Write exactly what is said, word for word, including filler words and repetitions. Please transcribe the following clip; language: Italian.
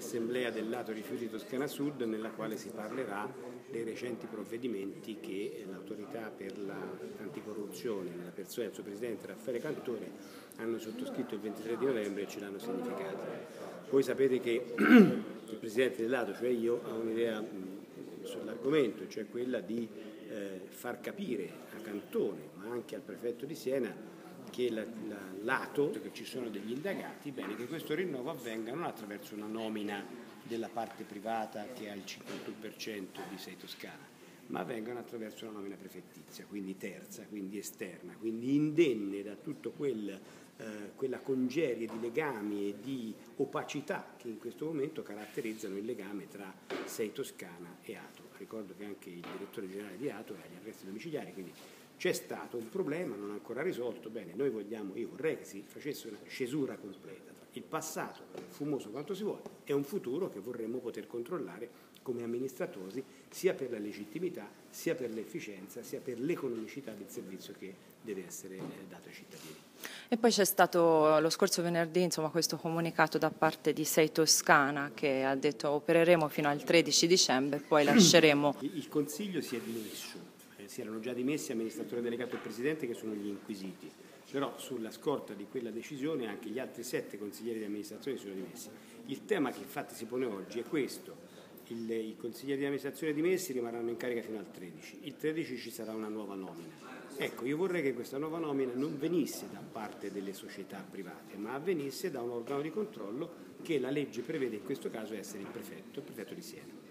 assemblea del lato rifiuti Toscana Sud, nella quale si parlerà dei recenti provvedimenti che l'autorità per l'anticorruzione, nella persona del suo presidente Raffaele Cantone, hanno sottoscritto il ventitré di novembre e ce l'hanno significato. Voi sapete che il presidente del lato, cioè io, ha un'idea sull'argomento, cioè quella di eh, far capire a Cantone, ma anche al prefetto di Siena, che la, la, lato, che ci sono degli indagati, bene, che questo rinnovo avvenga non attraverso una nomina della parte privata che ha il cinquantuno per cento di Sei Toscana, ma avvengano attraverso una nomina prefettizia, quindi terza, quindi esterna, quindi indenne da tutto quel, eh, quella congerie di legami e di opacità che in questo momento caratterizzano il legame tra Sei Toscana e Ato. Ricordo che anche il direttore generale di Ato è agli arresti domiciliari, quindi c'è stato un problema non ancora risolto. Bene, noi vogliamo, io vorrei che si facesse una scesura completa tra il passato, fumoso quanto si vuole, e un futuro che vorremmo poter controllare come amministratori, sia per la legittimità, sia per l'efficienza, sia per l'economicità del servizio che deve essere dato ai cittadini. E poi c'è stato lo scorso venerdì, insomma, questo comunicato da parte di Sei Toscana che ha detto opereremo fino al tredici dicembre, poi lasceremo. Il Consiglio si è dimesso. Si erano già dimessi amministratore delegato e presidente, che sono gli inquisiti, però sulla scorta di quella decisione anche gli altri sette consiglieri di amministrazione si sono dimessi. Il tema che infatti si pone oggi è questo: il, i consiglieri di amministrazione dimessi rimarranno in carica fino al tredici, il tredici ci sarà una nuova nomina. Ecco, io vorrei che questa nuova nomina non venisse da parte delle società private, ma avvenisse da un organo di controllo che la legge prevede in questo caso essere il prefetto, il prefetto di Siena.